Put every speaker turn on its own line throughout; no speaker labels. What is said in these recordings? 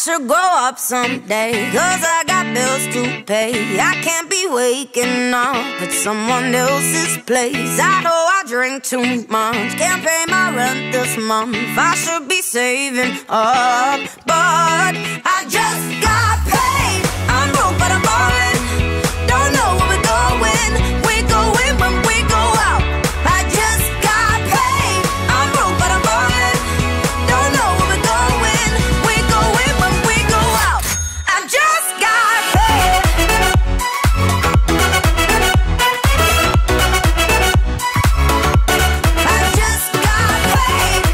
should grow up someday, 'cause I got bills to pay. I can't be waking up at someone else's place. I know I drink too much, can't pay my rent this month. I should be saving up, but I just got paid. I'm broke but I'm ballin', don't know where we're going. We go in when we go out. I just got paid. I'm broke but I'm ballin', don't know where we're going. We go in when we go out. I just got paid. I just got paid.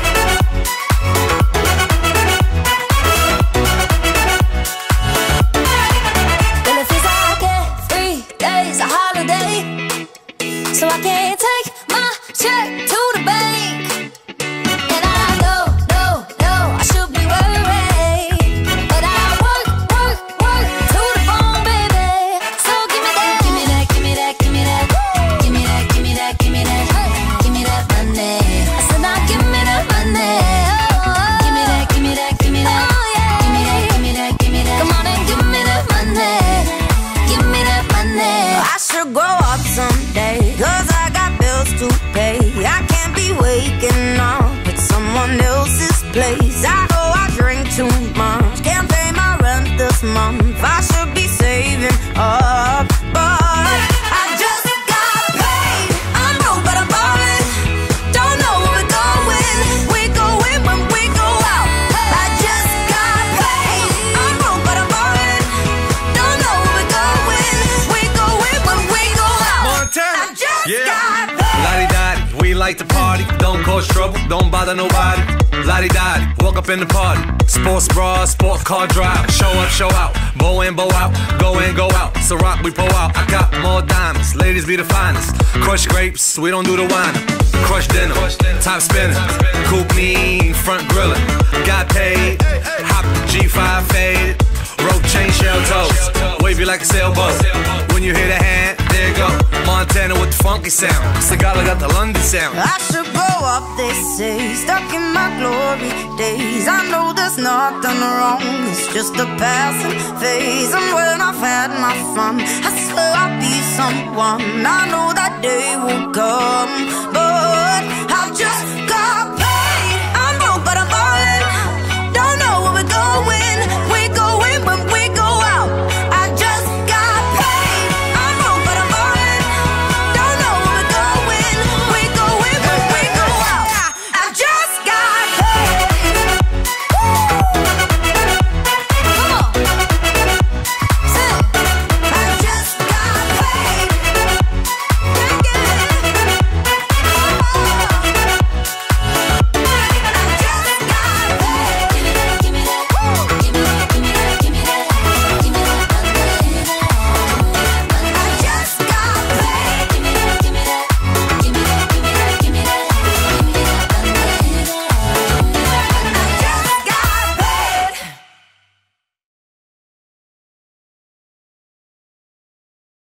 Well, it feels like every day's a holiday, so I can't take my check to the bank. And I know, I should be worried, but I work to the bone, baby. So give me that, give me that, give me that, give me that, give me that, give me that, give me that, give me that money. I said now give me that money. Give me that, give me that, give me that, give me that, give me that, give me that. Come on and give me that money. Give me that money.
I should grow up someday, 'cause I got bills to pay. I can't be waking up at someone else's place. I know I drink too much, can't pay my rent this month. I should be saving up, but I just got paid. I'm broke but I'm ballin', don't know where we're going. We go in when we go out. I just got paid. I'm broke but I'm ballin', don't know where we're going. We go in when we go out.
Montana.
I just
Yeah.
got paid.
Lottie-dottie, we like to party. Don't cause trouble, don't bother nobody. Lottie-dottie, walk up in the party. Sports bra, sports car drive. Show up, show out. Bow in, bow out. Go in, go out. So rock, we pull out. I got more diamonds. Ladies be the finest. Crush grapes, we don't do the wine. Crush dinner, top spinner. Coupe mean, front griller. Got paid, hop G5 faded. Rope chain, shell toes. Wave you like a sailboat. When you hear the hand, there you go. Montana with the funky sound. Sagala got the London sound.
I should grow up, they say, stuck in my glory days. I know there's nothing wrong, it's just a passing phase. And when I've had my fun, I swear I'll be someone. I know that day will come, but